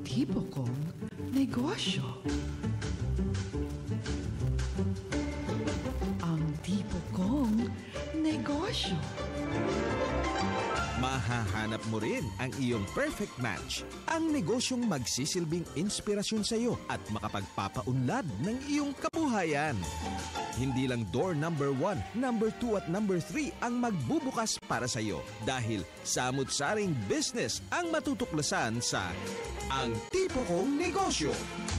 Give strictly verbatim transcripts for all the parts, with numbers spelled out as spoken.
tipo kong negosyo. Ang tipo kong negosyo. Mahahanap mo rin ang iyong perfect match. Ang negosyong magsisilbing inspirasyon sa iyo at makapagpapaunlad ng iyong kabuhayan. Hindi lang door number one, number two at number three ang magbubukas para sa iyo dahil samut-saring business ang matutuklasan sa Ang Tipo Kong Negosyo.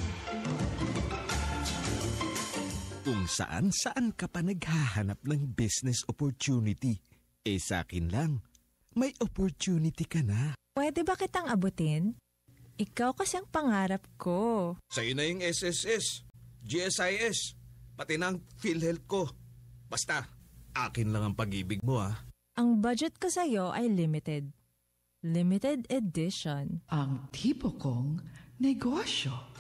Kung saan-saan ka pa naghahanap ng business opportunity, eh sa akin lang, may opportunity ka na. Pwede ba kitang abutin? Ikaw kasi ang pangarap ko. Sa'yo na yung S S S, G S I S, pati ng PhilHealth ko. Basta, akin lang ang pag-ibig mo ah. Ang budget ko sa'yo ay limited. Limited edition. Ang tipo kong negosyo.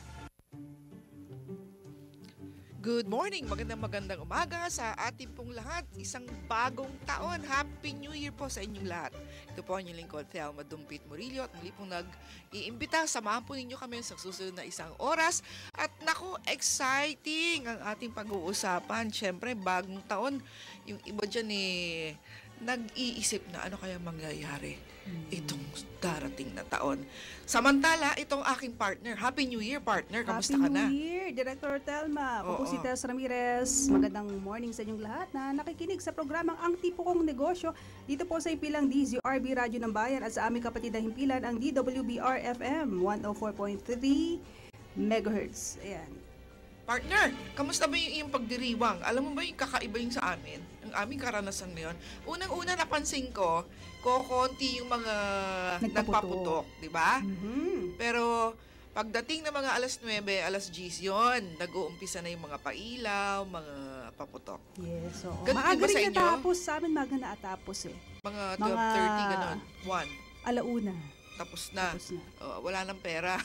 Good morning, magandang magandang umaga sa ating pong lahat. Isang bagong taon. Happy New Year po sa inyong lahat. Ito po ang inyong lingkod, Thelma Dumpit Murillo, at muli pong nag-iimbita. Samahan po ninyo kami sa susunod na isang oras. At naku, exciting ang ating pag-uusapan. Siyempre, bagong taon. Yung iba dyan eh, nag-iisip na ano kaya mangyayari itong darating na taon. Samantala, itong aking partner. Happy New Year, partner. Kamusta Happy ka na? Happy New Year, Director Thelma. Ako po Oo. si Tess Ramirez. Magandang morning sa inyong lahat na nakikinig sa programang Ang Tipo Kong Negosyo dito po sa Impilang D Z R B Radyo ng Bayan at sa aming kapatid na himpilan ang D W B R F M one oh four point three megahertz. Ayan. Partner, kamusta ba yung iyong pagdiriwang? Alam mo ba yung kakaiba yung sa amin? Ang aming karanasan ngayon. Unang-una napansin ko, kokonti yung mga Nagpaputok. nagpaputok, di ba? Mhm. Pero pagdating ng mga alas nuwebe, alas diyes yon, nag-uumpisa na yung mga pailaw, mga paputok. Yes, oo. Ganun din Maaga ba sa rin inyo? natapos. Sa amin maaga natapos eh. Mga Mga- twelve thirty, gano'n. one, Alauna. tapos na. Tapos na. Oh, wala nang pera.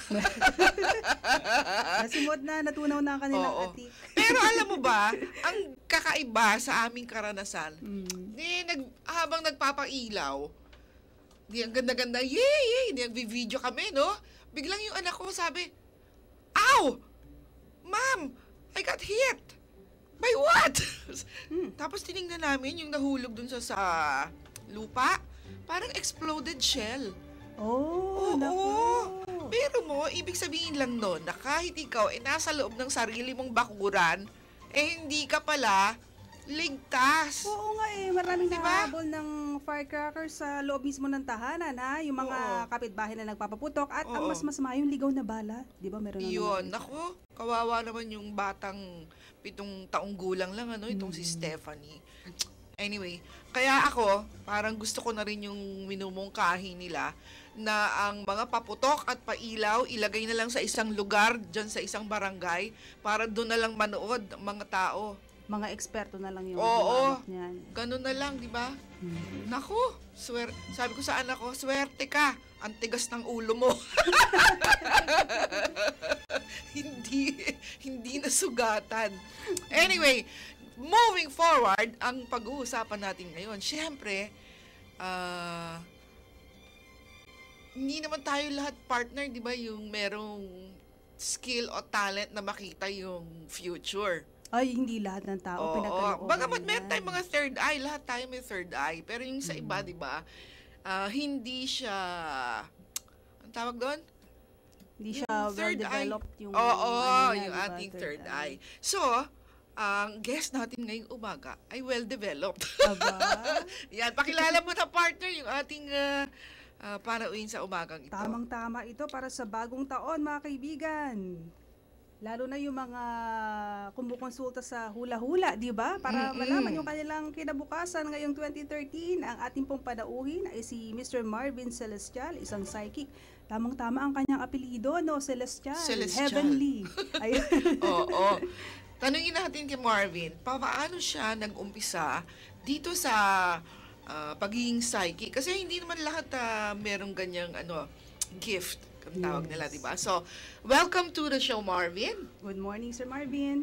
Nasimot na, natunaw na ang kanilang Oo. atik. Pero alam mo ba, ang kakaiba sa aming karanasan, Mm. Di, nag, habang nagpapailaw, di, ang ganda-ganda, yay, yay, di, nagvi-video kami, no? Biglang yung anak ko sabi, ow! Ma'am, I got hit! By what? Hmm. Tapos tinignan namin yung nahulog dun sa, sa lupa, parang exploded shell. Oh, Oo. naku. Pero mo, ibig sabihin lang nun, na kahit ikaw, eh, nasa loob ng sarili mong bakuran, eh, hindi ka pala ligtas. Oo nga eh, maraming Diba? nakahabol ng firecrackers sa loob mismo ng tahanan ha, yung mga Oo. kapitbahay na nagpapaputok at ang Oo. mas masama yung ligaw na bala, di ba meron na Yun, naman. naku, kawawa naman yung batang pitong taong gulang lang, ano, itong si Hmm. Stephanie. Anyway, kaya ako, parang gusto ko na rin yung minumungkahi nila na ang mga paputok at pailaw, ilagay na lang sa isang lugar, dyan sa isang barangay, para doon na lang manood ang mga tao. Mga eksperto na lang yung Oo. gumamit niyan. Ganun na lang, di ba? Hmm. Naku, swer sabi ko sa anak ko, swerte ka, ang tigas ng ulo mo. hindi, hindi nasugatan. Anyway, moving forward, ang pag-uusapan natin ngayon, syempre, ah, hindi naman tayo lahat partner, di ba, yung merong skill o talent na makita yung future. Ay, hindi lahat ng tao Oo, pinagkalooban. bagamat yan. meron tayong mga third eye, lahat tayo may third eye. Pero yung sa iba, di ba, ah, hindi siya, ang tawag doon? Hindi Yung siya third well-developed yung Oo, ano niya, yung di ba, ating third, eye. So, ang guest natin ngayong umaga ay well-developed. Aba, Yan, pakilala mo na partner yung ating uh, uh, panauhin sa umagang ito. tamang-tama ito para sa bagong taon, mga kaibigan. Lalo na yung mga kumukonsulta sa hula-hula, di ba? Para Mm-mm. malaman yung kanilang kinabukasan ngayong twenty thirteen. Ang ating pong panauhin ay si Mister Marvin Celestial, isang psychic. Tamang-tama ang kanyang apelido, no? Celestial. Celestial. Heavenly. Ayun. Oo. Tanungin natin kay Marvin, paano siya nag-umpisa dito sa ah, pagiging psychic? Kasi hindi naman lahat ah, merong ganyang ano, gift, ang tawag Yes. nila, di ba? So, welcome to the show, Marvin. Good morning, Sir Marvin.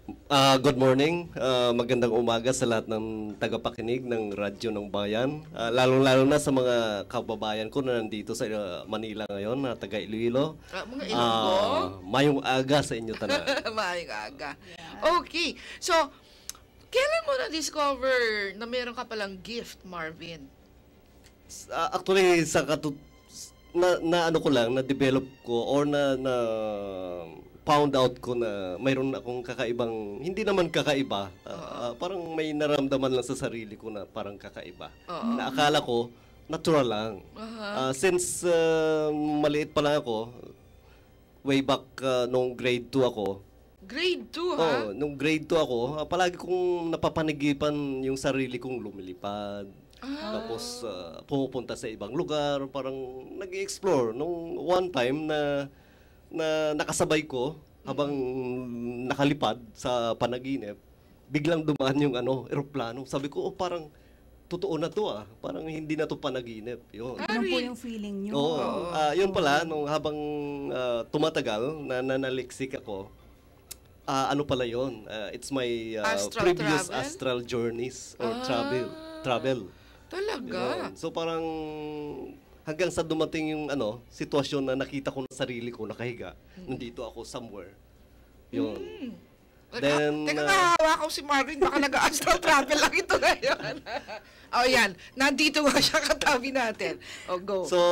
Ah, good morning. Ah, magandang umaga sa lahat ng tagapakinig ng Radyo ng Bayan. Ah, lalong-lalo na sa mga kababayan ko na nandito sa ah, Manila ngayon, na taga Iloilo. Ah, mga Ilonggo? Ah, mayong aga sa inyo tanan. Maayong aga. Okay. So, kailan mo na-discover na meron ka palang gift, Marvin? Ah, actually, sa katut na, na ano ko lang, na-develop ko or na, na found out ko na mayroon akong kakaibang, hindi naman kakaiba, ah, ah, parang may naramdaman lang sa sarili ko na parang kakaiba. Na akala ko, natural lang. Ah, since ah, maliit pa lang ako, way back ah, nung grade two ako, Grade two, ha? oh, nung grade two ako, ah, palagi kong napapanigipan yung sarili kong lumilipad. Tapos ah, pumupunta sa ibang lugar, parang nag-explore. Nung one time na na nakasabay ko habang nakalipad sa panaginip, biglang dumaan yung ano, eroplano. Sabi ko, oh, parang totoo na to ah. Parang hindi na to panaginip. Yun. Ano po yung feeling nyo? Oo. Ah, yun pala, nung habang ah, tumatagal, na nanaliksik ako, ah, ano pala yun? Ah, it's my ah, Astral previous travel? astral journeys or travel. Travel. Talaga? Yun. So parang hanggang sa dumating yung ano, sitwasyon na nakita ko na sarili ko nakahiga, nandito ako somewhere. Yun. Then, Teka, uh, nahahawa ko si Marvin, baka nag-astral travel lang ito ngayon. Oh, yan. Nandito nga siya katabi natin. Oh, go. So,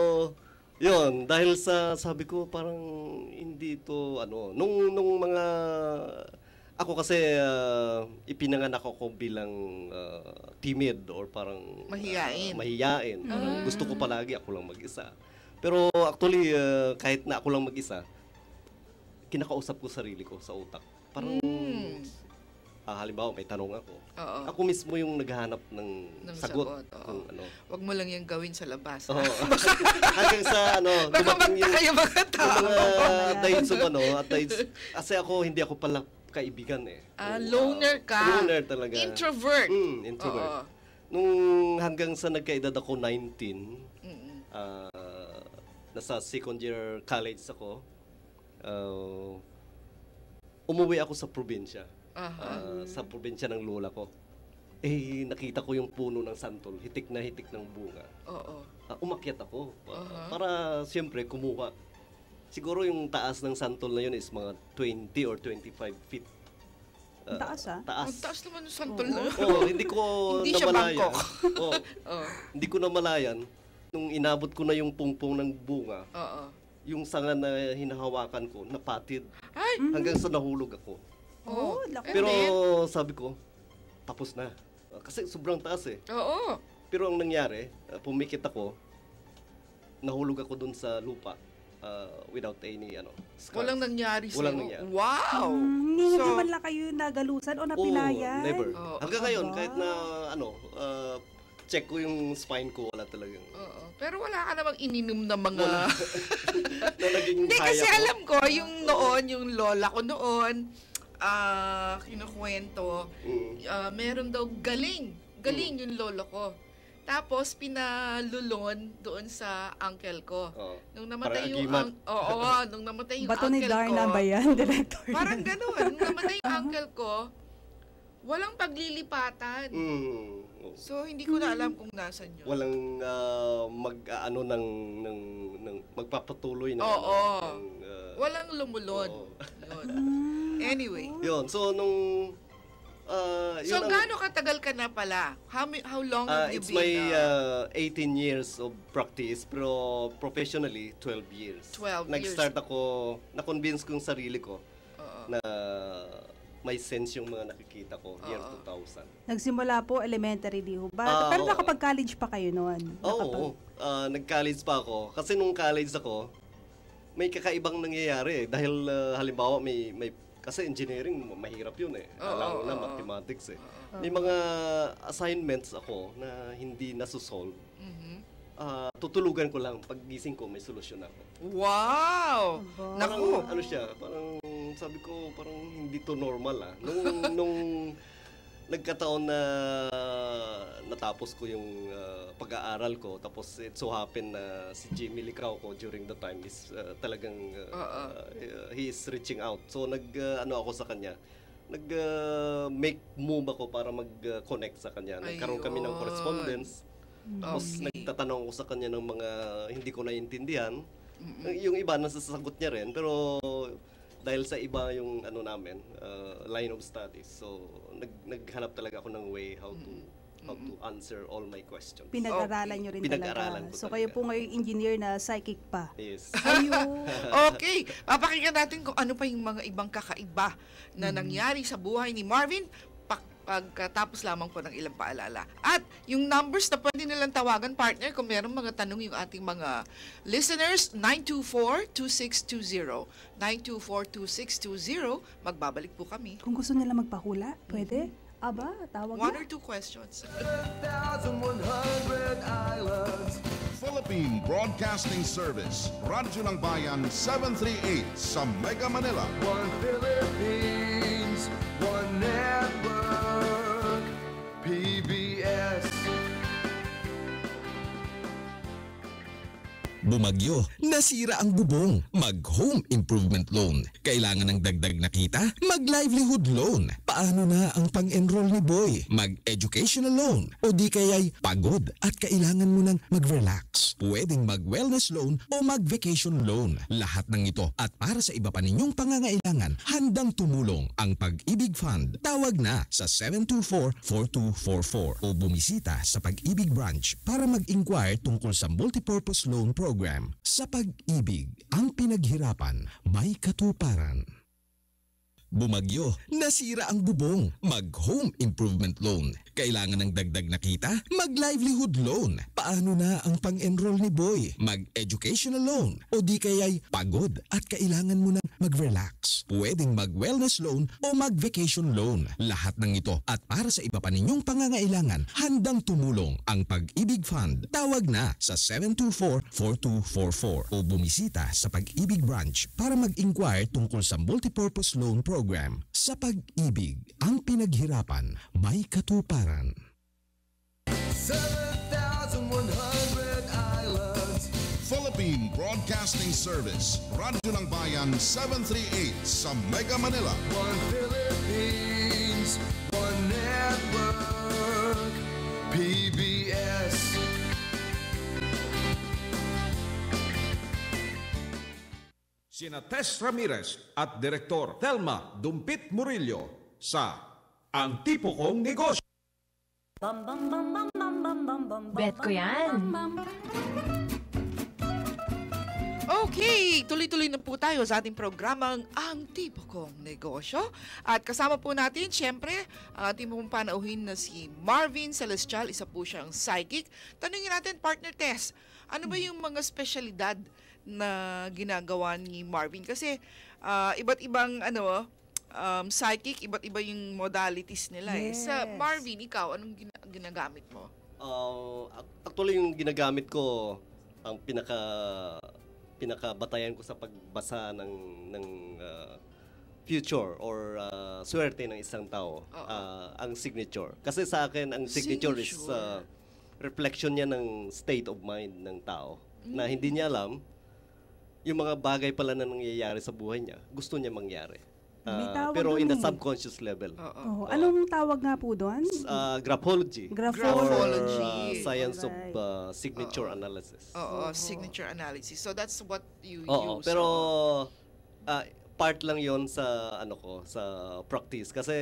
yun, dahil sa sabi ko parang hindi to ano, nung nung mga ako kasi uh, ipinanganak ako bilang uh, timid or parang Mahiyain. uh, mahiyain. Parang gusto ko palagi ako lang mag-isa. Pero actually uh, kahit na ako lang mag-isa, kinakausap ko sarili ko sa utak. Parang ah, halimbawa may tanong ako. Oo. Ako mismo yung naghahanap ng, Ng sagot. sagot, oo. Kung ano. Wag mo lang yung gawin sa labas. Oo. Hanggang sa ano, Baka dumating yung, magtaka yung mga tao. yung mga dates of ano, at dates, kasi ako hindi ako pala kaibigan eh. Ah, Oo, loner ka. Loner talaga. Introvert. Mm, introvert. Oo. Nung hanggang sa nagkaedad ako nineteen, Mm-mm. ah, nasa second year college ako, ah, umuwi ako sa probinsya. Aha. Ah, sa probinsya ng lola ko. Eh, nakita ko yung puno ng santol, hitik na hitik ng bunga. Oo. Ah, umakyat ako pa- Uh-huh. para siyempre kumuha. Siguro yung taas ng santol na yun is mga twenty or twenty-five feet. Ang taas, ah. Taas. Ang taas naman ng santol na yun. Oh, hindi ko Hindi siya namalayan. Bangkok. oh, Oo. hindi ko namalayan nung inabot ko na yung pungpong ng bunga, Oo. yung sanga na hinahawakan ko, napatid. Ay! Hanggang sa nahulog ako. Oh, laki. Pero then? sabi ko, tapos na. Ah, Kasi sobrang taas eh. Oo. Pero ang nangyari, ah, pumikit ako, nahulog ako dun sa lupa ah, without any ano, scars. Walang nangyari sa'yo. Walang nangyari. Wow! Hmm, hindi So, hindi man lang kayo nagalusan o Oo, napilayan? never. Oo. Hanggang ngayon, Aba. kahit na ano, ah, check ko yung spine ko, wala talagang Oo. Pero wala ka namang ininom na mga... na naging Hindi, high kasi ako. alam ko, yung noon, yung lola ko noon, ah, kinukwento, Mm. ah, meron daw galing. Galing yung lolo ko. Tapos, pinalulon doon sa uncle ko. Oo. Nung namatay Parang yung... agimat. ang- Oo, oo, nung namatay yung Bato ni uncle Darna ko. ba yan, Director? Parang gano'n. Nung namatay yung uncle ko, walang paglilipatan. Mm. So, hindi ko na alam kung nasan yun. Walang ah, mag-ano ng, ng, ng magpapatuloy na Oo. ano, ng, ah, Walang lumulon. Oo. Yun. Anyway. yun, so nung ah, yun So, ang- gaano katagal ka na pala? How, mi- how long Ah, have you it's been? my uh, uh, eighteen years of practice, pero professionally, twelve years. twelve Nag-start ako, na-convince ko yung sarili ko oo. na may sense yung mga nakikita ko, year Oo. two thousand. Nagsimula po elementary di ho ba? Ah, Pero oo. nakapag-college pa kayo noon? Oo, Nakapag- ah, nag-college pa ako. Kasi nung college ako, may kakaibang nangyayari. Dahil ah, halimbawa, may, may kasi engineering, mahirap yun eh. Oo, Alam mo oo, na, oo. mathematics eh. May mga assignments ako na hindi nasusolve. Mhm. Ah, tutulugan ko lang. Pag gising ko, may solusyon ako. Wow! Aba. Parang, Naku! ano siya, parang sabi ko, parang hindi to normal ah. Nung, nung nagkataon na natapos ko yung ah, pag-aaral ko, tapos it so happen na si Jimmy Licao ko during the time is ah, talagang ah, Oo. ah, he is reaching out. So nag ah, ano ako sa kanya, nag uh, make move ako para mag-connect sa kanya. Nagkaroon kami ng Ayun. correspondence. Tapos Okay. nagtatanong ko sa kanya ng mga hindi ko naiintindihan. Yung iba nasasagot niya rin, pero dahil sa iba yung ano namin, uh, line of studies. So nag naghanap talaga ako ng way how to how to answer all my questions. Pinag-aralan Okay. nyo rin Pinag-aralan talaga. ko So talaga. kayo po ngayon engineer na psychic pa. Yes. Ayun. Okay, papakinggan natin kung ano pa yung mga ibang kakaiba na nangyari sa buhay ni Marvin pag- pagkatapos lamang po ng ilang paalala. At yung numbers na pwede nilang tawagan, partner, kung mayroong mga tanong yung ating mga listeners, nine two four, two six two zero. nine two four, two six two zero. Magbabalik po kami. Kung gusto nila magpahula, pwede? Aba, tawag One na. or two questions. Philippine Broadcasting Service, Radyo ng Bayan seven thirty-eight sa Mega Manila. One Philippines, one network, P B S. Bumagyo, nasira ang bubong, mag-home improvement loan. Kailangan ng dagdag na kita? Mag-livelihood loan. Paano na ang pang-enroll ni Boy? Mag-educational loan. O di kaya'y pagod at kailangan mo nang mag-relax. Pwedeng mag-wellness loan o mag-vacation loan. Lahat ng ito at para sa iba pa ninyong pangangailangan, handang tumulong ang Pag-ibig Fund. Tawag na sa seven two four, four two four four o bumisita sa Pag-ibig Branch para mag-inquire tungkol sa multipurpose loan program. Sa pag-ibig, ang pinaghirapan may katuparan. Bumagyo, nasira ang bubong, mag-home improvement loan. Kailangan ng dagdag na kita? Mag-livelihood loan. Paano na ang pang-enroll ni Boy? Mag-educational loan. O di kaya'y pagod at kailangan mo nang mag-relax. Pwedeng mag-wellness loan o mag-vacation loan. Lahat ng ito at para sa iba pa ninyong pangangailangan, handang tumulong ang Pag-ibig Fund. Tawag na sa seven two four, four two four four o bumisita sa Pag-ibig Branch para mag-inquire tungkol sa multipurpose loan program. Sa pag-ibig, ang pinaghirapan may katuparan. seven thousand one hundred islands. Philippine Broadcasting Service, Radyo ng Bayan seven thirty-eight sa Mega Manila. One Philippines, one network, P B S. Sina Tess Ramirez at Direktor Thelma Dumpit Murillo sa Ang Tipo Kong Negosyo. Bet ko yan. Okay, tuloy-tuloy na po tayo sa ating programang Ang Tipo Kong Negosyo. At kasama po natin, syempre, ang ating pong panauhin na si Marvin Celestial. Isa po siyang psychic. Tanungin natin, partner Tess, ano ba yung mga spesyalidad na ginagawa ni Marvin? Kasi ah, iba't ibang ano, um, psychic, iba't iba yung modalities nila. Eh. Sa Yes. Marvin, ikaw, anong gina- ginagamit mo? Uh, actually, yung ginagamit ko, ang pinaka pinakabatayan ko sa pagbasa ng ng uh, future or uh, swerte ng isang tao, Oo. uh, ang signature. Kasi sa akin, ang signature, is uh, reflection niya ng state of mind ng tao na hindi niya alam yung mga bagay pala na nangyayari sa buhay niya, gusto niya mangyari. May Uh, tawag pero dun in the eh. subconscious level. Oh, anong tawag nga po doon? Uh, graphology. Graphology. Or uh, science of Alright. uh, signature analysis. Oo, signature analysis. So that's what you Oo, use. pero Oo. ah, part lang 'yon sa ano ko, sa practice kasi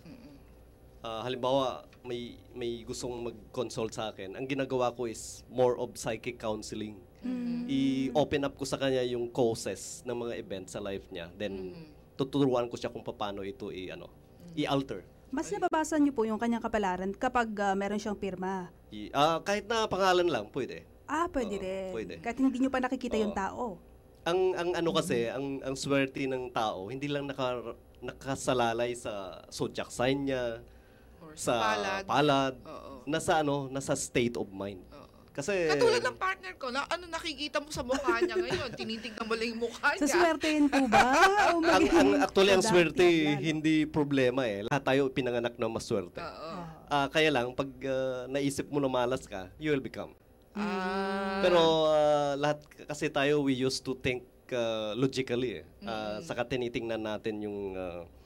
ah, halimbawa may may gustong mag-consult sa akin. Ang ginagawa ko is more of psychic counseling. I-open up ko sa kanya yung causes ng mga events sa life niya. Then tuturuan ko siya kung paano ito i ano, i-alter. Mas nababasa niyo po yung kanyang kapalaran kapag ah, meron siyang pirma. I, ah, kahit na pangalan lang pwede. Ah, pwede Oo, rin. pwede. Kahit hindi niyo pa nakikita yung Oo. tao. Ang ang ano kasi, ang ang swerte ng tao, hindi lang naka, nakasalalay sa zodiac sign niya, Or sa palad. palad, Oo. nasa ano, nasa state of mind. Oo. Kasi Katulad ng partner ko, na ano nakikita mo sa mukha niya ngayon? Tinitignan mo lang yung mukha Sa niya. swertein po ba? O ang, maging ang actually ang productive swerte yan? hindi problema eh. Lahat tayo pinanganak na maswerte. Oo. Ah, kaya lang pag ah, naisip mo na malas ka, you will become. Ah. Pero ah, lahat kasi tayo we used to think ah, logically eh. Ah, saka tinitingnan natin yung ah,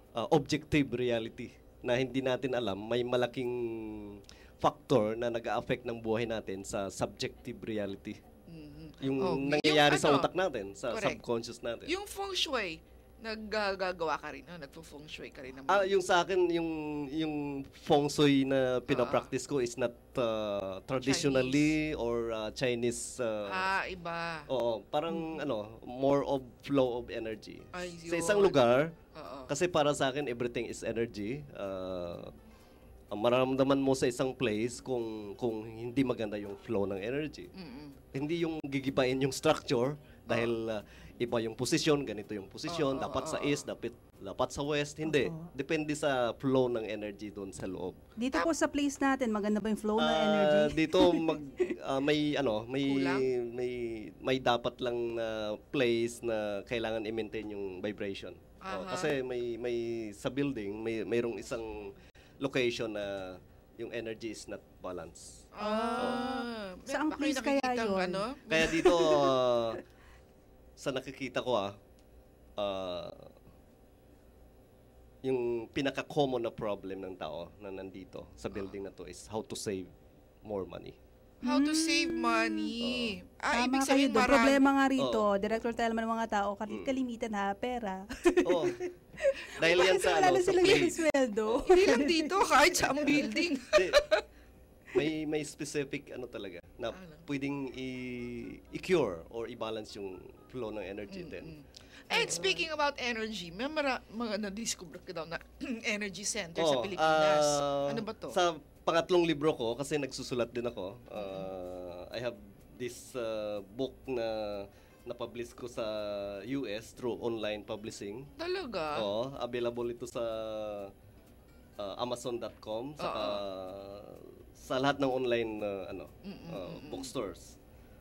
uh, objective reality na hindi natin alam, may malaking factor na nag-a-affect ng buhay natin sa subjective reality. Mhm. Yung Okay. nangyayari Yung sa ano, utak natin, sa correct. subconscious natin. Yung feng shui, naggagawa ka rin, no? Nagpo-feng shui ka rin naman. Ah, yung sa akin, yung yung feng shui na pinapractice ko is not uh, traditionally or uh, Chinese. Uh, ah, iba. Oo, parang ano, more of flow of energy. Ay, Sa isang yun. lugar, Oo. kasi para sa akin, everything is energy. Uh, ang mararamdaman mo sa isang place kung kung hindi maganda yung flow ng energy. Mm-mm. Hindi yung gigibain yung structure dahil uh, iba yung posisyon, ganito yung posisyon, Oo, dapat oo, sa oo. east, dapat dapat sa west. Hindi. Oo. Depende sa flow ng energy doon sa loob. Dito po sa place natin, maganda ba yung flow ng Ah, energy? dito mag ah, may ano, may Kulang? may may dapat lang na place na kailangan i-maintain yung vibration. Oh, Aha. kasi may may sa building may mayroong isang location na yung energy is not balanced. Ah. Mer- Saang baka place yung kaya nakikitang yun? Ano? Kaya dito ah, sa nakikita ko ah, ah, yung pinaka-common na problem ng tao na nandito sa building na to is how to save more money. How to save money. Ah, ibig Tama kayo sabihin doon. marami. Problema nga rito, Oo. Director Telman ng mga tao, kal- Mm. kalimitan ha, pera. Oh. Dahil yan Kasi sa wala ano, na sa silang place. sweldo. Hindi lang dito, kahit sa ang building. Hindi. may may specific ano talaga na Ano? pwedeng i- i-cure or i-balance yung flow ng energy din. And speaking about energy, may mara, mga na-discover ko daw na energy center sa Oh, Pilipinas. ah, Ano ba to? Sa pangatlong libro ko, kasi nagsusulat din ako, ah, I have this ah, book na na-publish ko sa U S through online publishing. Talaga? Oo, available ito sa ah, amazon dot com, saka sa lahat ng online ah, ano ah, bookstores.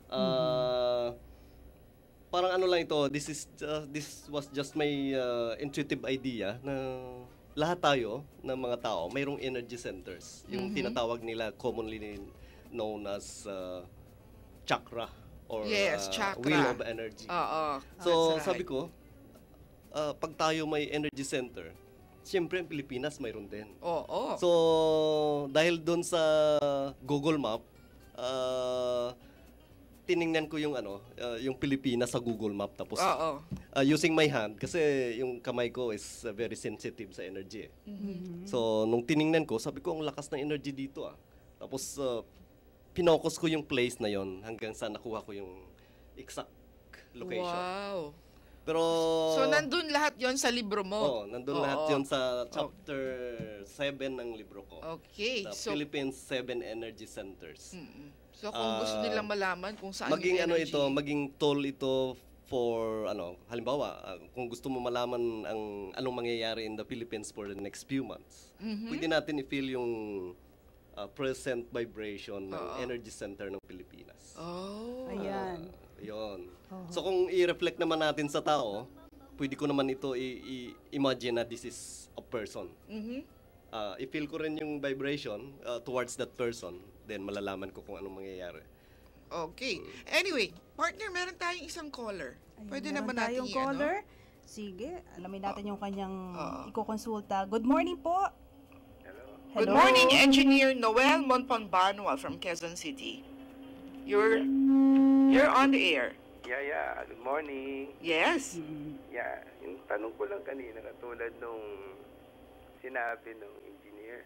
Ah, parang ano lang ito, this is ju- this was just my ah, intuitive idea na lahat tayo ng mga tao mayroong energy centers, yung tinatawag nila commonly known as ah, chakra or Yes, ah, chakra. wheel of energy. Oo. So, That's right. sabi ko, ah, pag tayo may energy center, siyempre ang Pilipinas mayroon din. Oo. So, dahil doon sa Google Map, ah, tiningnan ko yung ano, ah, yung Pilipinas sa Google Map, tapos Oo. ah, using my hand kasi yung kamay ko is ah, very sensitive sa energy. eh. So, nung tiningnan ko, sabi ko ang lakas ng energy dito ah. Tapos ah, pinokus ko yung place na yon hanggang sa nakuha ko yung exact location. Wow. Pero So, nandun lahat yon sa libro mo? Oh, nandun Oo. lahat 'yon sa chapter seven ng libro ko. Okay. The So, Philippines Seven Energy Centers. mm, so kung gusto Ah, nilang malaman kung saan Maging yung ano energy. ito, maging tool ito for ano, halimbawa, ah, kung gusto mo malaman ang anong mangyayari in the Philippines for the next few months. Mm-hmm. Pwede natin i-feel yung ah, present vibration ng energy center ng Pilipinas. Oh. Ayan. Yon. So kung i-reflect naman natin sa tao, pwede ko naman ito i- i- imagine na this is a person. Mhm. Ah, i-feel ko rin yung vibration ah, towards that person, then malalaman ko kung anong mangyayari. Okay. Anyway, partner, meron tayong isang caller. Ayun, Pwede meron naman natin tayong i- caller. Sige, alamin natin yung kanyang Oo. ikukonsulta. Good morning po. Good Hello. morning, Engineer Noel Monpangbanua from Quezon City. You're you're on the air. Yeah, yeah. Good morning. Yes. Yeah, yung tanong ko lang kanina, katulad nung sinabi ng engineer,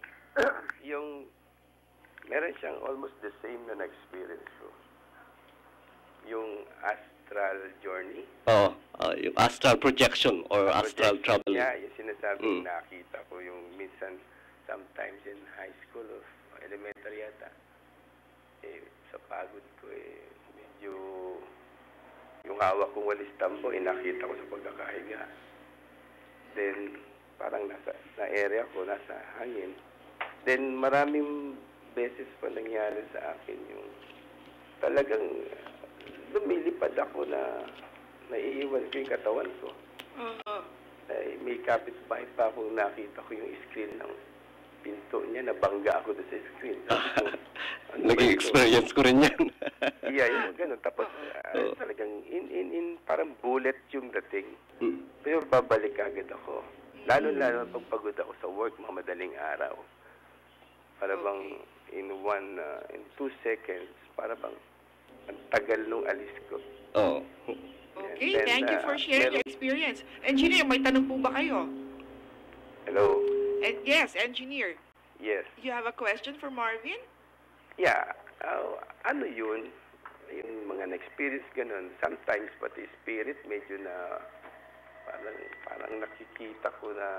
yung meron siyang almost the same na na-experience ko. Yung astral journey. Oh, ah, yung astral projection or astral Projection traveling. niya, yung sinasabing Mm. nakita ko yung minsan, sometimes in high school or elementary yata, eh, sa pagod ko eh, medyo yung hawak kong walis tambo, eh, nakita ko sa pagkakahiga. Then, parang nasa na area ko, nasa hangin. Then, maraming beses pa nangyari sa akin yung talagang uh, lumilipad ako na naiiwan ko yung katawan ko. Ay, may kapitbahay pa akong nakita ko yung screen ng pinto niya, nabangga ako doon sa screen. Sabi ko, ano ba Naging ito? experience ko rin yan. Yeah, yung ganun. Tapos, ah, talagang in, in, in, parang bullet yung dating. Mm. Pero babalik agad ako. Lalo-lalo pag pagod ako sa work, mga madaling araw. Para bang in one, uh, in two seconds, para bang ang tagal nung alis ko. Oo. Okay, And then, thank you uh, for sharing your meron- experience. Engineer, may tanong po ba kayo? Hello? Eh, yes, engineer. Yes. You have a question for Marvin? Yeah. Uh, ano yun? Yung mga na-experience ganun. Sometimes pati spirit medyo na parang, parang nakikita ko na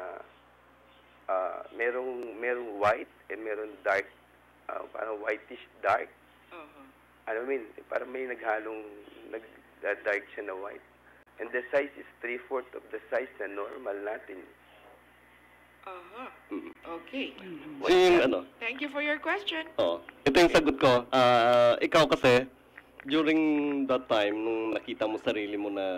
uh, merong, merong white and merong dark. Uh, parang whitish dark. Uh-huh. Ano I mean, parang may naghalong nag-dark siya na white. And the size is three-fourth of the size na normal natin. Uh-huh. Okay. Yung ano, Thank you for your question. oh, ito yung sagot ko. Ah, ikaw kasi, during that time, nung nakita mo sarili mo na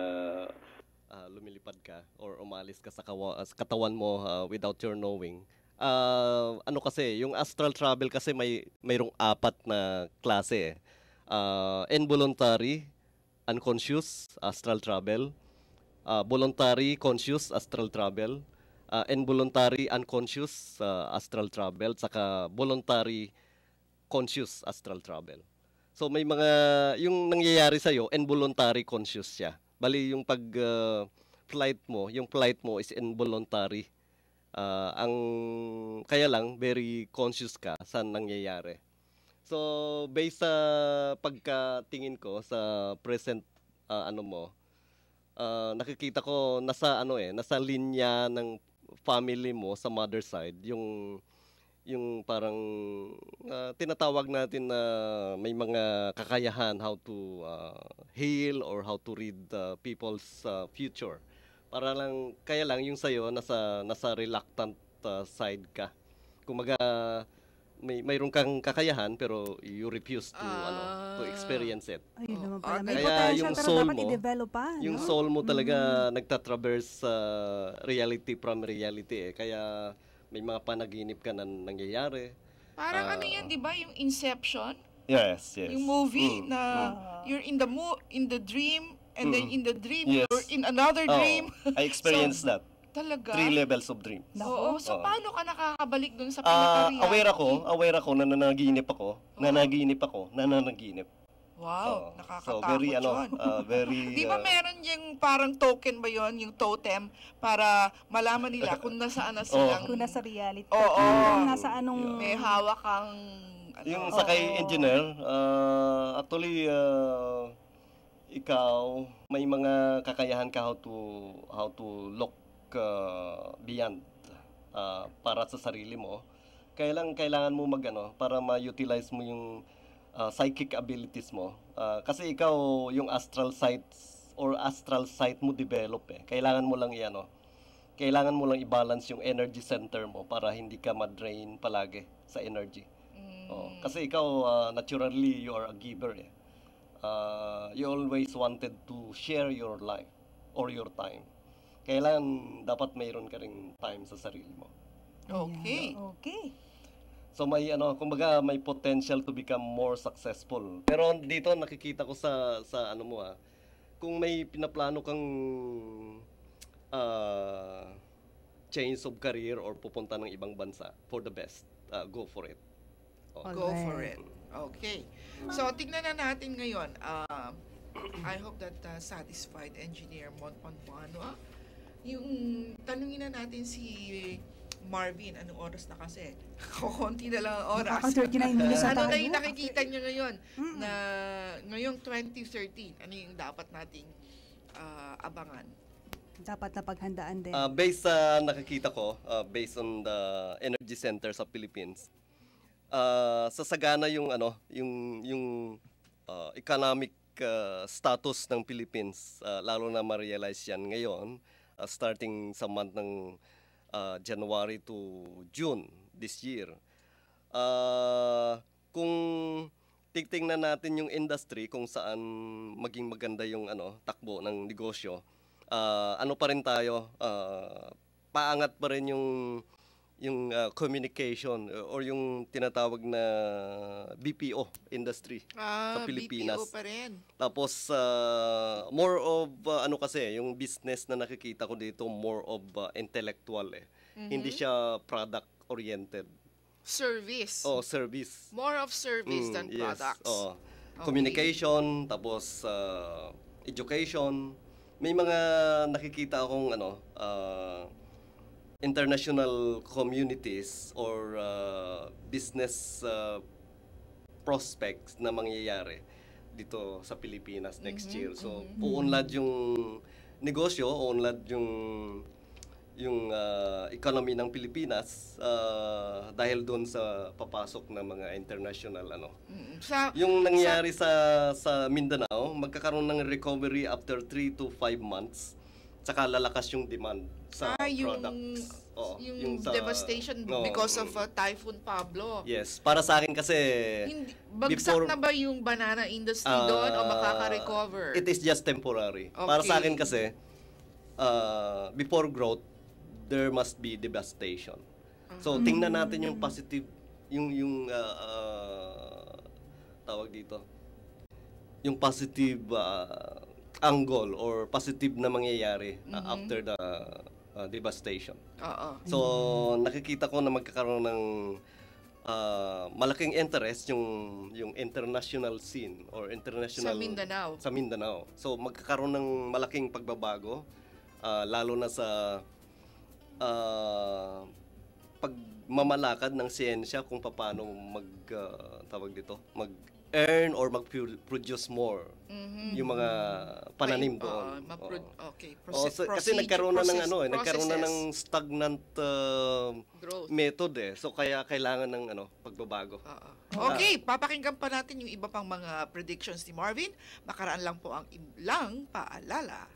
ah, lumilipad ka or umalis ka sa, kawa, sa katawan mo ah, without your knowing, ah, ano kasi, yung astral travel kasi may mayroong apat na klase eh. Ah, involuntary, unconscious, astral travel, ah, voluntary, conscious, astral travel, uh, involuntary unconscious uh, astral travel, saka voluntary conscious astral travel. So may mga, yung nangyayari sa'yo, involuntary conscious siya. Bali yung pag uh, flight mo, yung flight mo is involuntary. Uh, ang, kaya lang, very conscious ka sa nangyayari. So based sa pagkatingin ko sa present uh, ano mo, uh, nakikita ko nasa ano eh, nasa linya ng family mo sa mother side, yung yung parang uh, tinatawag natin na may mga kakayahan how to uh, heal or how to read uh, people's uh, future. Para lang, kaya lang yung sa'yo nasa nasa reluctant uh, side ka. Kumaga may mayroon kang kakayahan pero you refuse to Ah. ano to experience it. Ayun naman Ah, pala. May kaya potential yung pero soul dapat mo, i-develop pa. Yung no? soul mo talaga nagtatraverse sa reality from reality eh. Kaya may mga panaginip ka na nangyayari. Parang Ah. ano yan, di ba? Yung Inception? Yes, yes. Yung movie Mm, na mm. you're in the mo in the dream and then Mm. in the dream Yes. you're in another Oo, dream. I experienced that. Talaga? Three levels of dreams. Oo. So, Oo. paano ka nakakabalik dun sa Ah, pinaka-reality? aware ako, aware ako na nanaginip ako, nanaginip ako, nananaginip. Wow, Oo. nakakatakot So very ano, yun. ah, very Di ba ah, meron yung parang token ba yon, yung totem, para malaman nila kung nasaan na silang... Kung nasa reality. Oo. Kung nasa anong... May hawak kang... Ano, yung sa kay Oo. engineer, ah, actually ah, ikaw may mga kakayahan ka how to how to look ah, beyond ah, para sa sarili mo. Kailang kailangan mo magano para ma-utilize mo yung ah, psychic abilities mo. Ah, kasi ikaw yung astral sights or astral sight mo develop eh. Kailangan mo lang iano. Kailangan mo lang i-balance yung energy center mo para hindi ka ma-drain palagi sa energy. Oh, kasi ikaw ah, naturally you are a giver eh. Ah, you always wanted to share your life or your time. Kailangan dapat mayroon ka ring time sa sarili mo. Okay. Okay. So may ano, kumbaga may potential to become more successful. Pero dito nakikita ko sa sa ano mo ah, kung may pinaplano kang ah, change of career or pupunta ng ibang bansa for the best, ah, go for it. Oh. Go Alright. for it. Okay. So, tignan na natin ngayon. Uh, I hope that uh, satisfied Engineer Monpanpano. Ah. Yung tanungin na natin si Marvin, anong oras na kasi? Kukunti na lang ang oras. Nakaka thirty-nine minutes na Ano tayo. na yung nakikita niyo ngayon na ngayong twenty thirteen, ano yung dapat nating ah, abangan? Dapat na paghandaan din. Uh, based sa nakikita ko, uh, based on the energy center sa Philippines, uh, sasagana yung ano, yung yung uh, economic uh, status ng Philippines, uh, lalo na ma-realize yan ngayon, uh, starting sa month ng uh, January to June this year. Uh, kung titingnan natin yung industry kung saan maging maganda yung ano takbo ng negosyo, uh, ano pa rin tayo, uh, paangat pa rin yung yung uh, communication uh, or yung tinatawag na B P O industry Ah, sa Pilipinas. B P O pa rin. Tapos uh, more of uh, ano kasi yung business na nakikita ko dito more of uh, intellectual eh. Mhm. Hindi siya product oriented. Service. Oh, service. More of service Mm, than yes. products. Oo. Okay. Communication, tapos uh, education. May mga nakikita akong ano, uh, international communities or uh, business uh, prospects na mangyayari dito sa Pilipinas next Mhm, year. So, mhm. uunlad yung negosyo, uunlad yung yung uh, economy ng Pilipinas uh, dahil doon sa papasok ng mga international ano. Mm, Sa, Yung nangyari sa sa Mindanao, magkakaroon ng recovery after three to five months. Saka lalakas yung demand sa ah, yung, products. Oo, yung, sa- devastation Oo, because of mm. uh, Typhoon Pablo. Yes, para sa akin kasi Hindi, bagsak before- na ba yung banana industry ah, doon o makaka-recover? It is just temporary. Para sa akin kasi uh, before growth there must be devastation. So tingnan natin yung positive yung yung uh, uh, tawag dito. Yung positive uh, angle or positive na mangyayari uh, Mhm. after the uh, devastation. Oo. So, nakikita ko na magkakaroon ng ah, malaking interest yung yung international scene or international Sa Mindanao. sa Mindanao. So, magkakaroon ng malaking pagbabago ah, lalo na sa ah, pagmamalakad ng siyensya kung paano mag ah, tawag dito, mag-earn or mag-produce more Mhm. yung mga pananim May- doon. oo, mapro- Oo. okay. Oo, Proce- so- kasi procedure- nagkaroon na ng process- ano eh, nagkaroon na processes. ng stagnant uh, Growth. method eh. So kaya kailangan ng ano, pagbabago. Oo. Okay, papakinggan pa natin yung iba pang mga predictions ni Marvin. Makaraan lang po ang ilang paalala.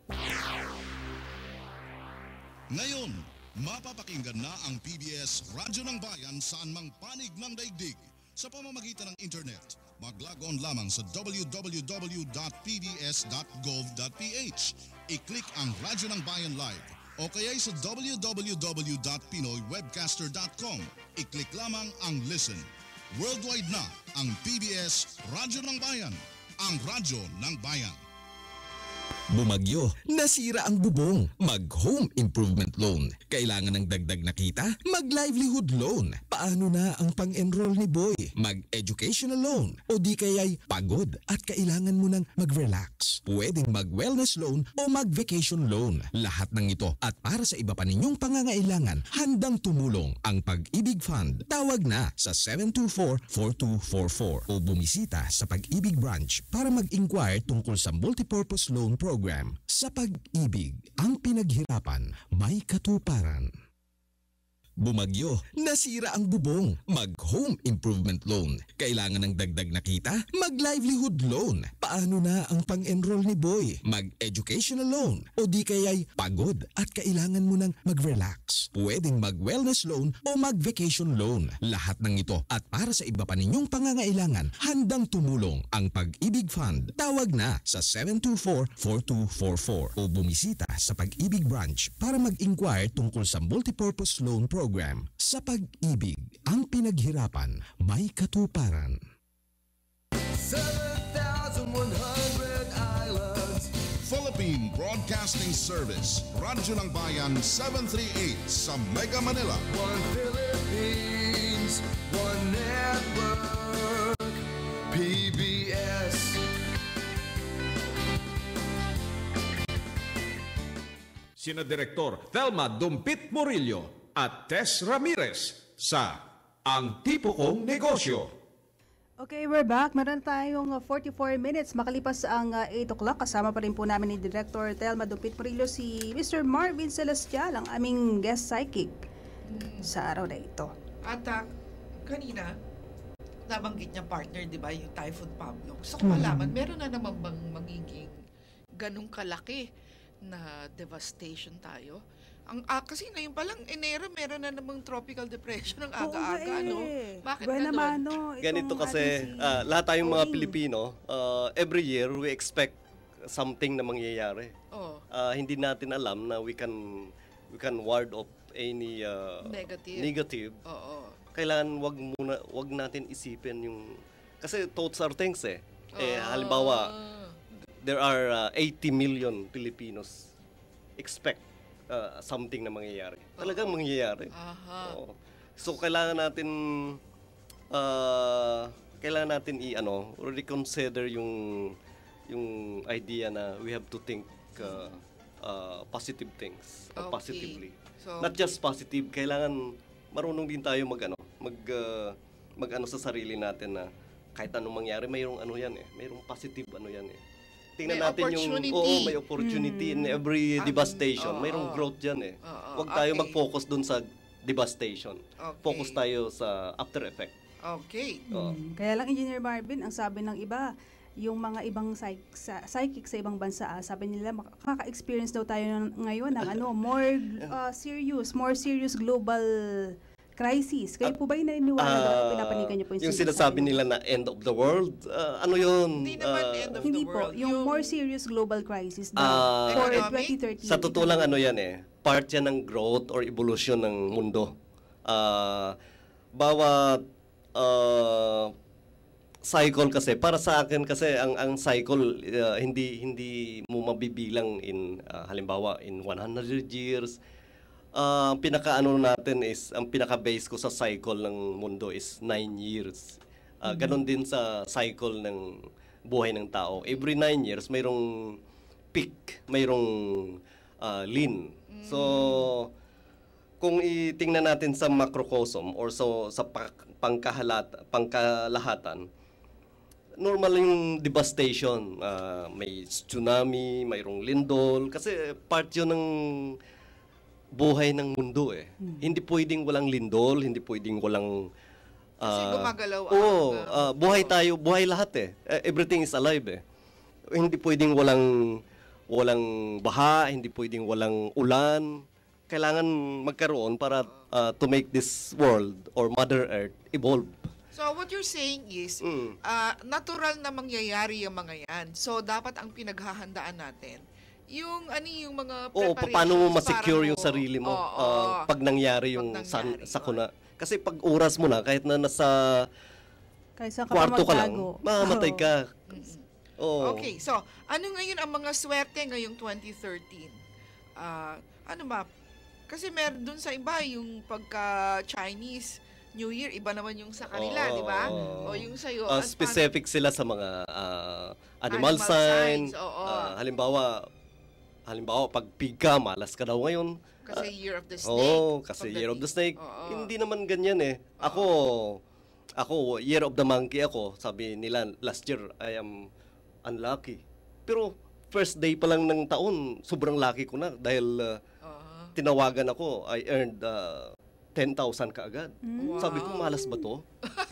Ngayon, mapapakinggan na ang P B S Radyo ng Bayan saan mang panig ng daigdig. Sa pamamagitan ng internet, mag-log on lamang sa w w w dot p b s dot gov dot p h. I-click ang Radyo ng Bayan Live o kaya sa w w w dot pinoy webcaster dot com. I-click lamang ang Listen. Worldwide na ang P B S Radyo ng Bayan, ang radyo ng bayan. Bumagyo, nasira ang bubong, mag-home improvement loan. Kailangan ng dagdag na kita? Mag-livelihood loan. Paano na ang pang-enroll ni Boy? Mag-educational loan. O di kaya'y pagod at kailangan mo nang mag-relax. Pwedeng mag-wellness loan o mag-vacation loan. Lahat ng ito at para sa iba pa ninyong pangangailangan, handang tumulong ang Pag-ibig Fund. Tawag na sa seven two four, four two four four o bumisita sa Pag-ibig Branch para mag-inquire tungkol sa multipurpose loan program. Sa pag-ibig, ang pinaghirapan may katuparan. Bumagyo, nasira ang bubong, mag-home improvement loan. Kailangan ng dagdag na kita? Mag-livelihood loan. Paano na ang pang-enroll ni Boy? Mag-educational loan. O di kaya'y pagod at kailangan mo nang mag-relax. Pwedeng mag-wellness loan o mag-vacation loan. Lahat ng ito at para sa iba pa ninyong pangangailangan, handang tumulong ang Pag-ibig Fund. Tawag na sa seven two four, four two four four o bumisita sa Pag-ibig Branch para mag-inquire tungkol sa multipurpose loan program. Program. Sa pag-ibig, ang pinaghirapan may katuparan. seven thousand one hundred islands. Philippine Broadcasting Service, Radyo ng Bayan seven three eight sa Mega Manila. One Philippines, one network. P B S. Sina Direktor Thelma Dumpit Murillo at Tess Ramirez sa Ang Tipo Kong Negosyo. Okay, we're back. Meron tayong uh, forty-four minutes makalipas ang uh, eight o'clock. Kasama pa rin po namin ni Director Thelma Dumpit Murillo si Mister Marvin Celestial, ang aming guest psychic sa araw na ito. At uh, kanina, nabanggit niyang partner, di ba, yung Typhoon Pablo. Gusto ko malaman, meron na naman bang magiging ganong kalaki na devastation tayo? Ang ah, kasi ngayon pa lang Enero meron na namang tropical depression ng aga-aga, no? Bakit Buwan ganun? naman, no? Ganito Itong kasi ating si ah, lahat tayong mga Oing. Pilipino, ah, every year we expect something na mangyayari. Oh. Ah, hindi natin alam na we can we can ward off any uh, Negative. negative, Oo. kailangan wag muna wag natin isipin yung kasi thoughts are things eh. Eh Ah. halimbawa, there are uh, eighty million Filipinos expect uh, something na mangyayari. Talagang mangyayari. Aha. Oo. So kailangan natin uh, kailangan natin i ano, reconsider yung yung idea na we have to think uh, uh, positive things or Okay. positively. So, Not just positive, kailangan marunong din tayo mag ano, mag uh, mag ano sa sarili natin na kahit anong mangyari, mayroong ano yan eh, mayroong positive ano yan eh. Tingnan May natin yung opportunity. oo, may opportunity in every Ah, devastation. oo, Mayroong oo. growth diyan eh. Oo, Huwag tayo okay. mag-focus dun sa devastation. Okay. Focus tayo sa after effect. Okay. Oo. Mm. Kaya lang, Engineer Marvin, ang sabi ng iba, yung mga ibang psych, sa, psychic sa ibang bansa, ah, sabi nila, makaka-experience daw tayo ng, ngayon ng ano, more uh, serious, more serious global crisis. Kayo po ba yung naniniwala Ah, doon? Pinapanigan niyo po yung, yung sinasabi nila na end of the world, ah, ano yun? Hindi naman Ah, end of Hindi the po, world. yung, more serious global crisis daw Ah, for Economic? twenty thirteen. Sa totoo lang ano yan eh, part yan ng growth or evolution ng mundo. Ah, bawat ah, cycle kasi, para sa akin kasi ang ang cycle ah, hindi hindi mo mabibilang in ah, halimbawa in one hundred years. Ah, ang pinaka-ano natin is, ang pinaka-base ko sa cycle ng mundo is nine years. Ah, ganon din sa cycle ng buhay ng tao. Every nine years, mayroong peak, mayroong ah, lean. So, kung itingnan natin sa macrocosm or so, sa pa- pangkahalat, pangkalahatan, normal yung devastation. Ah, may tsunami, mayroong lindol. Kasi part yun ng buhay ng mundo eh. Hindi pwedeng walang lindol, hindi pwedeng walang Kasi ah, gumagalaw ang- Oo, ah, buhay tayo, buhay lahat eh. Eh, Everything is alive eh. Hindi pwedeng walang walang baha, hindi pwedeng walang ulan. Kailangan magkaroon para ah, to make this world or Mother Earth evolve. So what you're saying is, Mm. ah, natural na mangyayari yung mga yan. So dapat ang pinaghahandaan natin, yung ano yung mga Oo, preparations paano mo para ma-secure yung sarili mo Oo, ah, pag nangyari yung Pag san, nangyari, sakuna. Kasi pag oras mo na, kahit na nasa Kaysa ka kwarto ka lang, magtago. mamamatay Oo. ka. Oo. Okay, so ano ngayon ang mga swerte ngayong twenty thirteen? Ah, ano ba? Kasi meron dun sa iba yung pagka Chinese New Year, iba naman yung sa kanila, Oo. di ba? O yung sa'yo. Ah, as specific sila sa mga ah, Animal animal, sign. signs, oo. Ah, halimbawa, halimbawa pag pig ka, malas ka daw ngayon. paano? Kasi Year of the Snake. Oo, kasi Year of the Snake. Oo. Hindi naman ganyan eh. Ako, ako, Year of the Monkey ako. Sabi nila, last year, I am unlucky. Pero, first day pa lang ng taon, sobrang lucky ko na. Dahil uh, Oo. tinawagan ako, I earned uh, ten thousand kaagad. Sabi ko, malas ba to?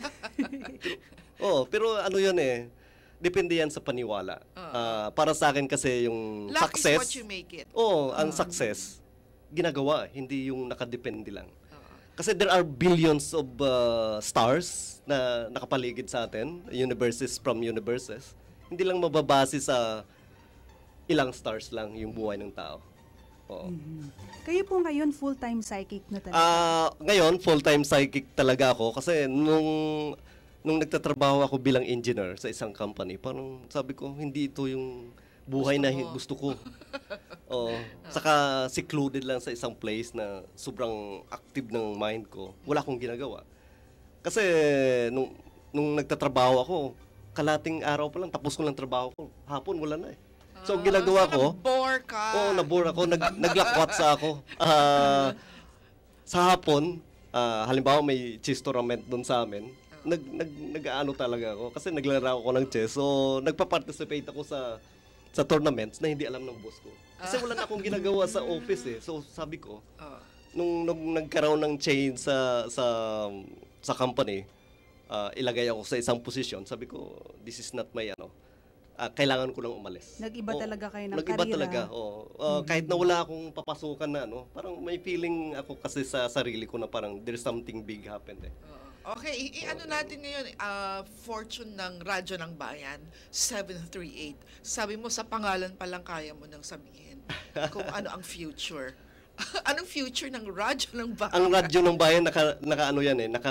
Oo, pero ano yun eh, depende yan sa paniwala. Ah, para sa akin kasi yung Luck success, is what you make it. oo, ang success, ginagawa, hindi yung nakadepende lang. Kasi there are billions of uh, stars na nakapaligid sa atin, universes from universes. Hindi lang mababase sa ilang stars lang yung buhay ng tao. Oo. Kayo po ngayon full-time psychic na talaga. Ah, ngayon full-time psychic talaga ako kasi nung nung nagtatrabaho ako bilang engineer sa isang company, parang sabi ko hindi ito yung buhay Gusto na mo. hi- gusto ko. Oo. Saka secluded lang sa isang place na sobrang active ng mind ko. Wala akong ginagawa. Kasi nung nung nagtatrabaho ako, kalating araw pa lang tapos ko lang trabaho ko. Hapon wala na eh. So ang ginagawa ko, Bore ka. Oo, nabore ako. Nag, naglakwatsa ako. Ah, sa hapon, ah, halimbawa may chess tournament doon sa amin, nag, nag, nag-ano talaga ako. Kasi naglaro ako ng chess. So, nagpa-participate ako sa sa tournaments na hindi alam ng boss ko. Kasi wala na akong ginagawa sa office eh. So, sabi ko, Oo. nung, nung nagkaroon ng change sa sa sa company, ah, ilagay ako sa isang posisyon. Sabi ko, this is not my ano, ah, kailangan ko lang umalis. Nag-iba Oo, talaga kayo ng nag-iba karera. talaga, oo. Ah, Kahit na wala akong papasukan na ano, parang may feeling ako kasi sa sarili ko na parang there's something big happened eh. Okay, i- i- ano natin ngayon, ah, fortune ng Radyo ng Bayan, seven three eight. Sabi mo, sa pangalan pa lang kaya mo nang sabihin kung ano ang future. Anong future ng radyo ng bayan? Ang radyo ng bayan naka naka ano yan eh, naka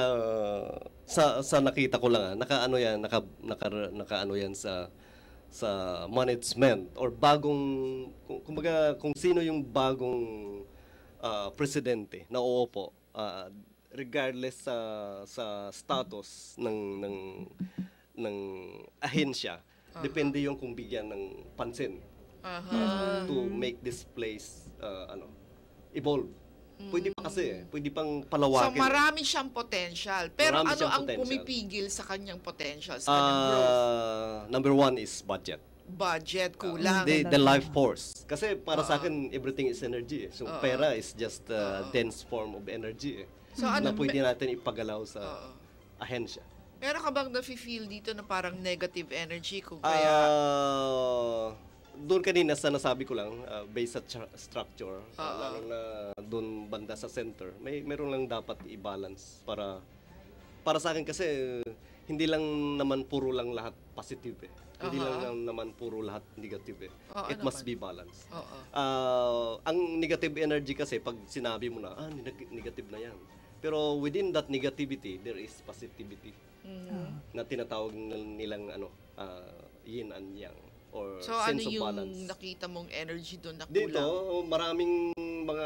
sa sa nakita ko lang ah, naka ano yan, naka naka, naka ano yan sa sa management or bagong kung, kumbaga kung sino yung bagong uh, presidente na uupo uh, regardless sa sa status ng ng ng ahensya, uh-huh. depende yung kung bigyan ng pansin uh-huh. uh, to make this place uh, ano evolve. Pwede pa kasi, eh. Pwede pang palawakin. So marami siyang potential. Pero marami ano ang potential. Pumipigil sa kanyang potential, sa kanyang uh, growth? Number one is budget. Budget, kulang. Uh, the, the life force. Kasi para uh-huh. sa akin, everything is energy. Eh. So uh-huh. pera is just a uh-huh. dense form of energy. Eh. So, na ano, pwede natin ipagalaw sa uh-huh. ahensya. Meron ka bang nafe-feel dito na parang negative energy kung kaya... Uh, doon kanina sa nasabi ko lang, uh, based sa tra- structure, uh, uh, lalo na doon banda sa center, may meron lang dapat i-balance para para sa akin kasi hindi lang naman puro lang lahat positive eh. Uh-huh. Hindi lang naman puro lahat negative eh. Uh-huh. It naman. must be balanced. Uh-huh. Uh, ang negative energy kasi pag sinabi mo na, ah, neg- negative na yan. Pero within that negativity, there is positivity. Mm-hmm. Na tinatawag nilang ano, uh, yin and yang. Or so sense ano of yung balance. Nakita mong energy doon na kulang? Dito, maraming mga,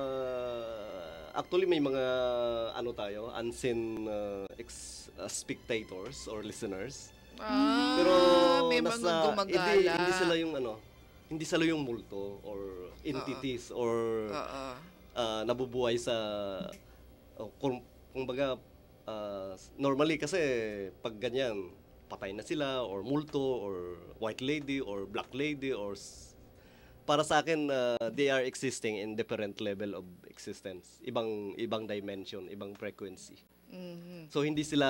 actually may mga, ano tayo, unseen uh, ex, uh, spectators or listeners. Ah, pero may nasa, mga gumagala. Hindi, hindi sila yung ano, hindi sila yung multo or entities uh-uh. or uh-uh. Uh, nabubuhay sa, uh, kung, kung baga, uh, normally kasi pag ganyan, patay na sila or multo or white lady or black lady or s- para sa akin uh, they are existing in different level of existence, ibang ibang dimension, ibang frequency. Mm-hmm. So hindi sila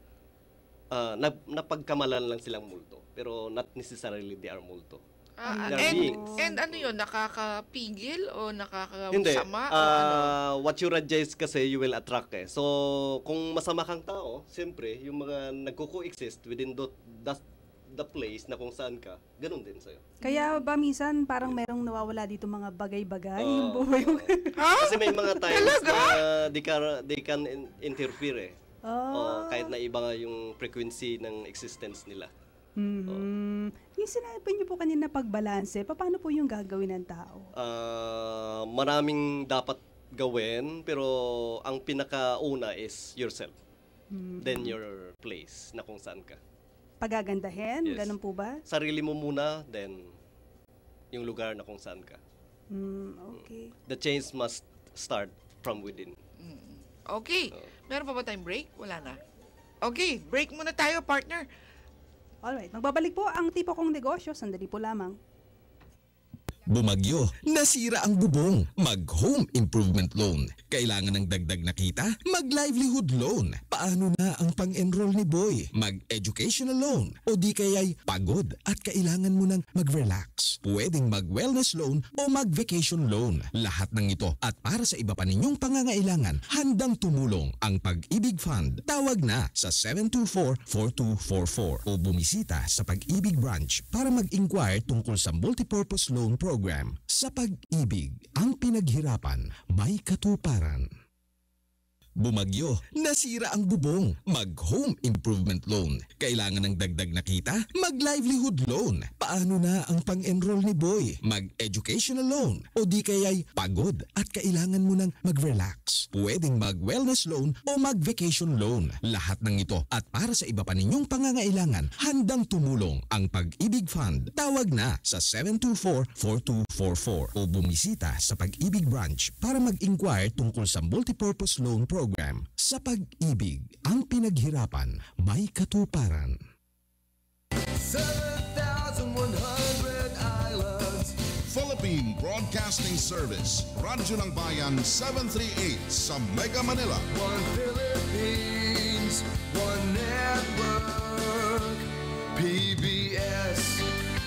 uh, nap- napagkamalan lang silang multo pero not necessarily they are multo. Ah, they are and, beings. and ano yun, nakakapigil o Hindi. nakakasama? Uh, o ano? What you realize kasi you will attract eh. So, kung masama kang tao, siyempre, yung mga nagko-coexist within the, the, the place na kung saan ka, ganun din sa'yo. Kaya ba minsan parang merong nawawala dito mga bagay-bagay? Uh, yung buhay mo. Kasi may mga times na they can, they can in- interfere eh. Oh. Uh, kahit na iba nga yung frequency ng existence nila. Mm-hmm. Oh. Yung sinabi niyo po kanina pagbalanse, paano po yung gagawin ng tao? Uh, maraming dapat gawin, pero ang pinakauna is yourself. Mm-hmm. Then your place na kung saan ka. Pagagandahin? Yes. Ganun po ba? Sarili mo muna, then yung lugar na kung saan ka. Mm, okay. The change must start from within. Mm. Okay. Uh, Meron pa ba tayong break? Wala na. Okay, break muna tayo, partner. Alright, magbabalik po ang Tipo Kong Negosyo. Sandali po lamang. Bumagyo, nasira ang bubong, mag-home improvement loan. Kailangan ng dagdag na kita? Mag-livelihood loan. Paano na ang pang-enroll ni Boy? Mag-educational loan. O di kaya'y pagod at kailangan mo ng mag-relax. Pwedeng mag-wellness loan o mag-vacation loan. Lahat ng ito at para sa iba pa ninyong pangangailangan, handang tumulong ang Pag-ibig Fund. Tawag na sa seven two four, four two four four o bumisita sa Pag-ibig Branch para mag-inquire tungkol sa multipurpose loan program. Program. Sa pag-ibig, ang pinaghirapan, may katuparan. Bumagyo, nasira ang bubong, mag-home improvement loan. Kailangan ng dagdag na kita? Mag-livelihood loan. Paano na ang pang-enroll ni Boy? Mag-educational loan. O di kaya'y pagod at kailangan mo ng mag-relax. Pwedeng mag-wellness loan o mag-vacation loan. Lahat ng ito at para sa iba pa ninyong pangangailangan, handang tumulong ang Pag-ibig Fund. Tawag na sa seven two four, four two four four o bumisita sa Pag-ibig Branch para mag-inquire tungkol sa multipurpose loan program. Program. Sa pag-ibig, ang pinaghirapan, may katuparan. seven thousand one hundred islands. Philippine Broadcasting Service, Radyo ng Bayan seven thirty-eight sa Mega Manila. One Philippines, one network, P B S.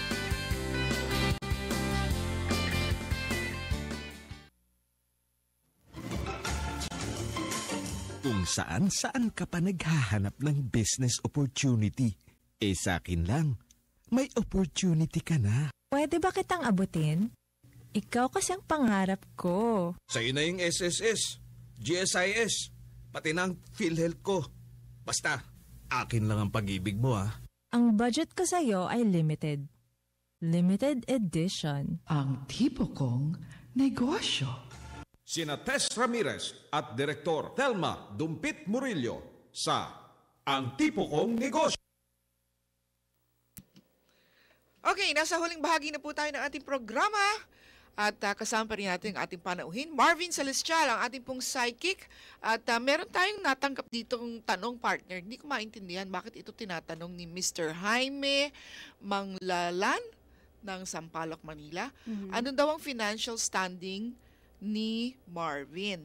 Kung saan-saan ka pa naghahanap ng business opportunity, eh sa akin lang, may opportunity ka na. Pwede ba kitang abutin? Ikaw kasi ang pangarap ko. Sa'yo na yung S S S, G S I S, pati na ang PhilHealth ko. Basta, akin lang ang pag-ibig mo ha. Ang budget ko sa'yo ay limited. Limited edition. Ang tipo kong negosyo. Sina Tess Ramirez at Direktor Thelma Dumpit Murillo sa Ang Tipo Kong Negosyo. Okay, nasa huling bahagi na po tayo ng ating programa. At uh, kasama pa rin natin ang ating panauhin, Marvin Celestial, ang ating pong psychic. At uh, meron tayong natanggap ditong tanong, partner. Hindi ko maintindihan bakit ito tinatanong ni Mister Jaime Manglalan ng Sampaloc, Manila. Mhm. Ano daw ang financial standing ni Marvin?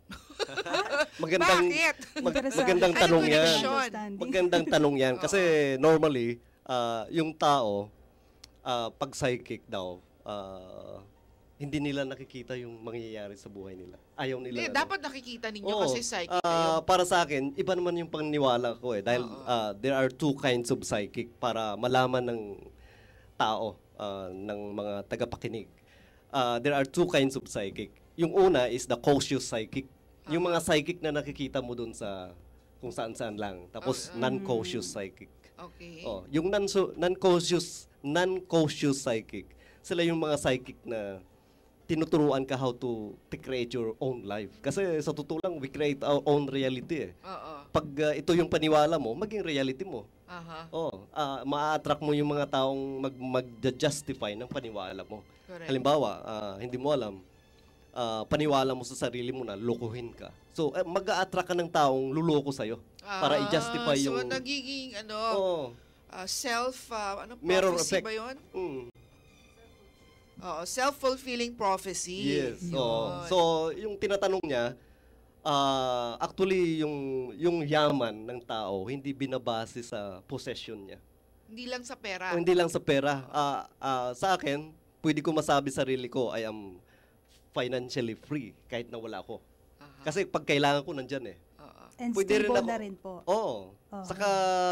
Magandang Bakit? mag- Interesante. magandang Ano tanong yan. connection? Magandang tanong yan kasi normally ah, yung tao ah, pag psychic daw ah, hindi nila nakikita yung mangyayari sa buhay nila. Ayaw nila. Hindi, ano. dapat nakikita ninyo Oo. kasi psychic Ah, kayo. para sa akin, iba naman yung paniniwala ko eh. Dahil ah, there are two kinds of psychic para malaman ng tao, ah, ng mga tagapakinig. Ah, there are two kinds of psychic. Yung una is the cautious psychic. Yung mga psychic na nakikita mo dun sa kung saan-saan lang. Tapos Oh, um, non-cautious psychic. Okay. Oh, yung non- non-cautious non-cautious psychic, sila yung mga psychic na tinuturuan ka how to, to create your own life. Kasi sa totoo lang, we create our own reality eh. Oo. Pag uh, ito yung paniwala mo, maging reality mo. Aha. Oh, uh, ma-attract mo yung mga taong mag mag-justify ng paniwala mo. Correct. Halimbawa, ah, hindi mo alam, ah, paniwala mo sa sarili mo na lokohin ka. So, eh, mag-a-attract ka ng taong luloko sa'yo para Ah, i-justify so yung... nagiging ano, Oo. ah, self, ah, ano, Mirror prophecy effect. ba yun? Mm. Oo, self-fulfilling prophecy. Yes. Yun. So, so yung tinatanong niya, ah, actually yung yung yaman ng tao hindi binabase sa possession niya. Hindi lang sa pera. O hindi lang sa pera. Ah, ah, sa akin, pwede ko masabi sarili ko I am financially free kahit na wala ako. Kasi pag kailangan ko nandyan eh. And Pwede stable ako- na rin po. Oo. Oo. Saka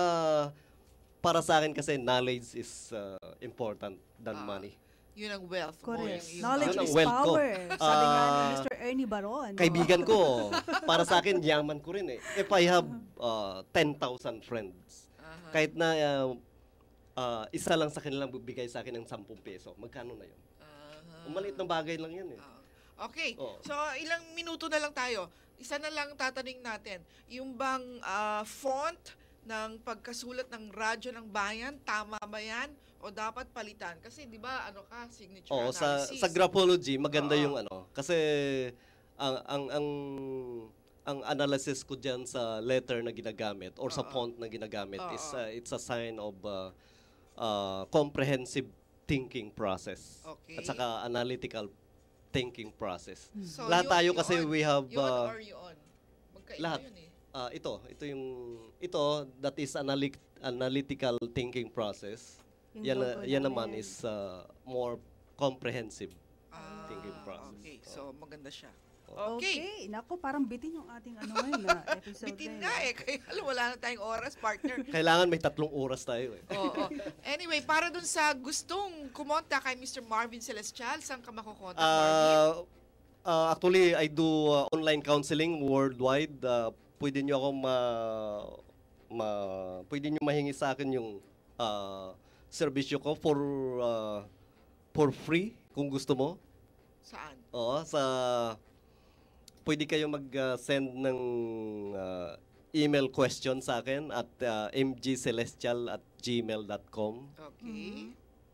para sa akin kasi knowledge is ah, important than money. Yun ang wealth mo. Correct. yung- yung- Knowledge Yun ang is wealth ko. power. Sabi nga ni Ah, Mister Ernie Baron. Kaibigan ko, para sa akin, yaman ko rin eh. If I have uh, ten thousand friends, kahit na uh, uh, isa lang sa kanilang bibigay sa akin ng ten peso, magkano na yun? Maliit na bagay lang yan eh. Okay. Oo. So, ilang minuto na lang tayo. Isa na lang tatanungin natin. Yung bang ah, font ng pagkasulat ng radyo ng bayan, tama ba yan? O dapat palitan? Kasi di ba, ano ka, signature Oo, sa analysis. sa graphology maganda Oo. yung ano kasi ang ang ang ang analysis ko diyan sa letter na ginagamit or sa font na ginagamit is uh, it's a sign of uh, uh, comprehensive thinking process Okay. at saka analytical thinking process. So, Lahat yun- tayo yun, kasi we have yun uh, or yun? Magkaiba lahat. yun eh. Ah, ito, ito yung ito that is analy- analytical thinking process. Yung Yan na- logo yan namin. naman is uh, more comprehensive Ah, thinking process. Okay, so maganda siya. Okay. Okay. Naku, parang bitin yung ating ano ngayon na episode. Bitin ngayon. nga eh. Kaya alam, wala na tayong oras, partner. Kailangan may tatlong oras tayo eh. Oo. Anyway, para dun sa gustong kumonta kay Mister Marvin Celestial, saan ka makukontak, Marvin? Uh, uh, actually, I do uh, online counseling worldwide. Uh, pwede nyo ako ma, ma pwede nyo mahingi sa akin yung uh, serbisyo ko for uh, for free kung gusto mo. Saan? Oo, sa pwede kayo mag-send ng uh, email question sa akin at uh, m g celestial at gmail dot com. Okay.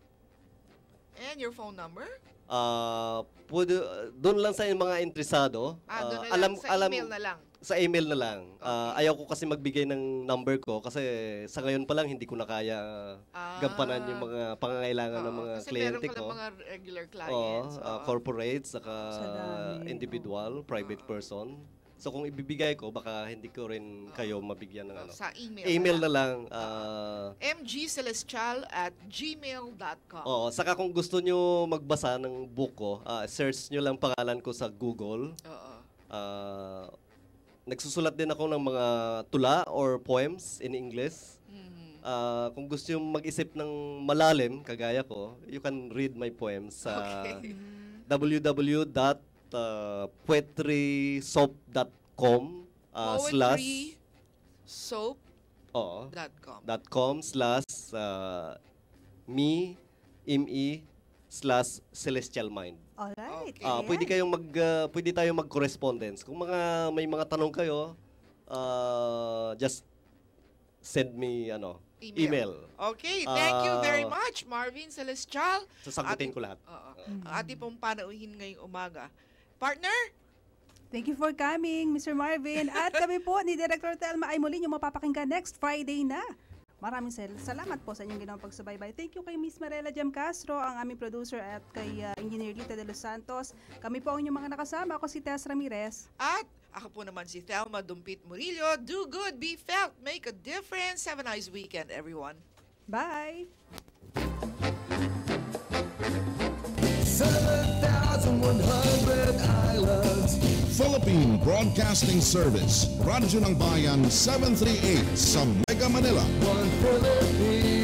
And your phone number? Uh, pwede, doon lang sa mga interesado. Ah, doon na uh, alam, lang. Sa alam, email na lang. Sa email na lang. Uh, ayaw ko kasi magbigay ng number ko kasi sa ngayon pa lang hindi ko na kaya gampanan yung mga pangangailangan ng mga Ah. Kasi kliyente meron ka ko. ng mga regular Oo, clients. uh, Oo. corporate, saka Sa dami. individual, private person. So kung ibibigay ko, baka hindi ko rin kayo mabigyan ng ano. Sa email. Email na lang. Uh, m g celestial at gmail dot com. Oo, saka kung gusto nyo magbasa ng book ko, ah, search nyo lang pangalan ko sa Google. Oo. Ah, nagsusulat din ako ng mga tula or poems in English. Mm-hmm. Ah, kung gusto nyo mag-isip ng malalim, kagaya ko, you can read my poems sa Okay. w w w dot poetry soap dot com uh, slash Poetry soap oo, dot com. dot com slash uh, me me slash celestial mind. Alright. Ah, ayan. pwede kayong mag uh, pwede tayong mag-correspondence. Kung mga may mga tanong kayo, uh, just send me ano, Email. email. Okay, thank you very Ah, much, Marvin Celestial. Sasagutin Ating- ko lahat. Oo. Ang ating pong panauhin ngayong umaga. Partner? Thank you for coming, Mister Marvin. At kami po ni Director Telma ay muli yung mapapakinggan next Friday na. Maraming sal- salamat po sa inyong ginawang pagsubaybay. Thank you kay Miss Marela Jam Castro, ang aming producer, at kay uh, Engineer Lita de los Santos. Kami po ang inyong mga nakasama. Ako si Tess Ramirez. At ako po naman si Thelma Dumpit Murillo. Do good, be felt, make a difference. Have a nice weekend, everyone. Bye! seven thousand one hundred islands. Philippine Broadcasting Service, Radyo ng Bayan seven thirty-eight sa Mega Manila. One Philippines.